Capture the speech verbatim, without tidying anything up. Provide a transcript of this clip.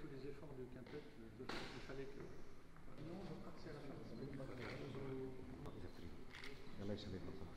tous les efforts du quintet, il fallait que... Non, je crois que c'est à la fin. الله يسلمك.